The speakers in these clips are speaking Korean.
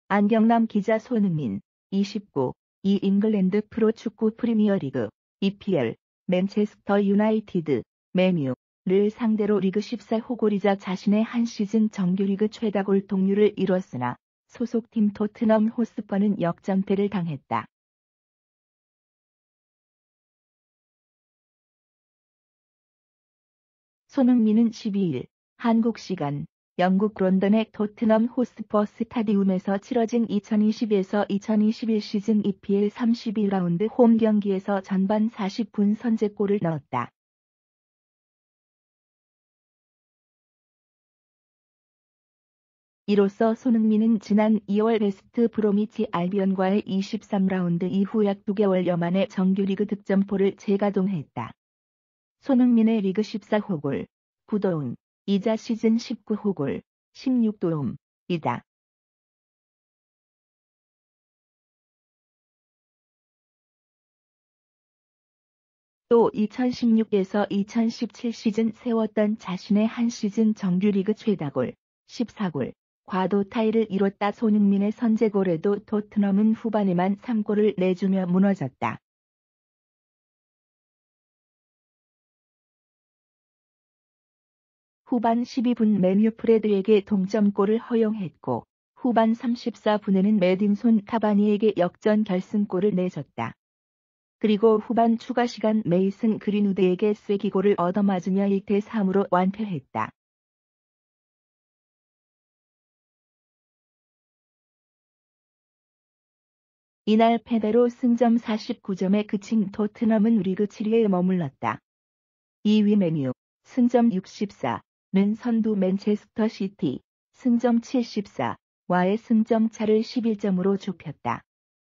안경남 기자 손흥민, 29, 이 잉글랜드 프로축구 프리미어리그, EPL, 맨체스터 유나이티드, 맨유를 상대로 리그 14호골이자 자신의 한 시즌 정규리그 최다골 동률을 이뤘으나 소속팀 토트넘 호스퍼는 역전패를 당했다. 손흥민은 12일 한국 시간 영국 런던의 토트넘 호스퍼 스타디움에서 치러진 2020-2021 시즌 EPL 32라운드 홈 경기에서 전반 40분 선제골을 넣었다. 이로써 손흥민은 지난 2월 베스트 브로미치 알비언과의 23라운드 이후 약 2개월여 만에 정규리그 득점포를 재가동했다. 손흥민의 리그 14호골, 9도움, 이자 시즌 19호골, 16도움이다. 또 2016에서 2017 시즌 세웠던 자신의 한 시즌 정규리그 최다골, 14골, 과도 타이를 이뤘다. 손흥민의 선제골에도 토트넘은 후반에만 3골을 내주며 무너졌다. 후반 12분 맨유 프레드에게 동점골을 허용했고 후반 34분에는 메딘손 카바니에게 역전 결승골을 내줬다. 그리고 후반 추가 시간 메이슨 그린우드에게 쐐기골을 얻어맞으며 1대3으로 완패했다. 이날 패배로 승점 49점에 그친 토트넘은 리그 7위에 머물렀다. 2위 맨유, 승점 64는 선두 맨체스터 시티, 승점 74와의 승점 차를 11점으로 좁혔다.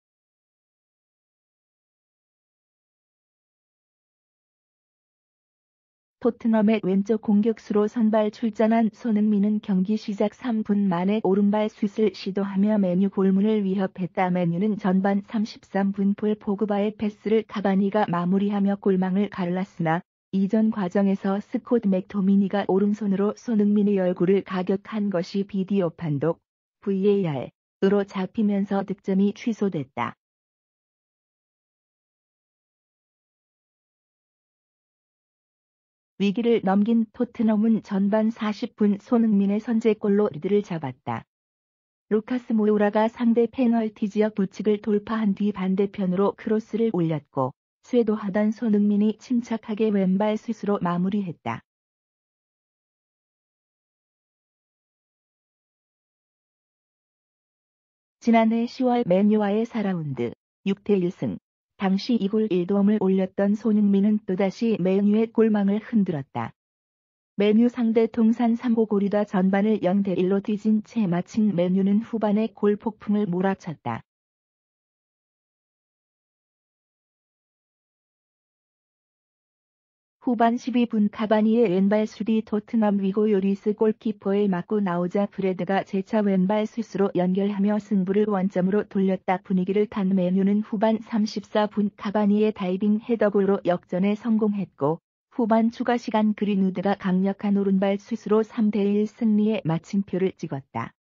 토트넘의 왼쪽 공격수로 선발 출전한 손흥민은 경기 시작 3분 만에 오른발 슛을 시도하며 맨유 골문을 위협했다. 맨유는 전반 33분 폴 포그바의 패스를 카바니가 마무리하며 골망을 갈랐으나 이전 과정에서 스콧 맥토미니가 오른손으로 손흥민의 얼굴을 가격한 것이 비디오 판독 VAR으로 잡히면서 득점이 취소됐다. 위기를 넘긴 토트넘은 전반 40분 손흥민의 선제골로 리드를 잡았다. 루카스 모우라가 상대 페널티 지역 우측을 돌파한 뒤 반대편으로 크로스를 올렸고 쇄도하던 손흥민이 침착하게 왼발 슛으로 마무리했다. 지난해 10월 맨유와의 4라운드 6대1승 당시 2골 1도움을 올렸던 손흥민은 또다시 맨유의 골망을 흔들었다. 맨유 상대 통산 3호골이다. 전반을 0대1로 뒤진 채 마친 맨유는 후반에 골 폭풍을 몰아쳤다. 후반 12분 카바니의 왼발 슛이 토트넘 위고 요리스 골키퍼에 맞고 나오자 프레드가 재차 왼발 슛으로 연결하며 승부를 원점으로 돌렸다. 분위기를 탄 맨유는 후반 34분 카바니의 다이빙 헤더골로 역전에 성공했고 후반 추가 시간 그린우드가 강력한 오른발 슛으로 3대1 승리의 마침표를 찍었다.